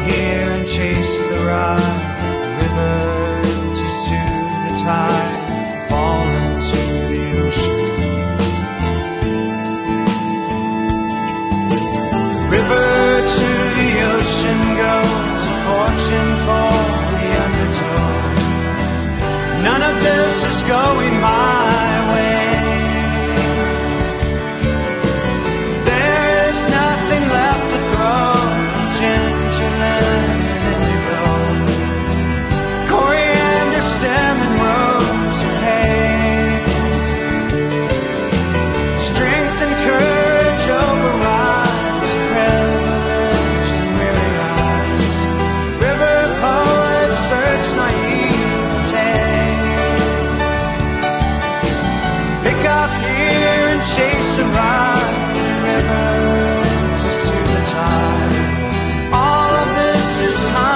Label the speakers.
Speaker 1: here and chase the ride. River just to the tide, fall into the ocean. River to the ocean goes, a fortune for the undertow. None of this is going my way. There is nothing left to throw, ginger, lemon, and indigo, coriander, stem, and rose and hay. Strength and courage overrides privileged and weary eyes. River poets search naivete. Pick up here and chase a ride. River just to the tide. All of this is kind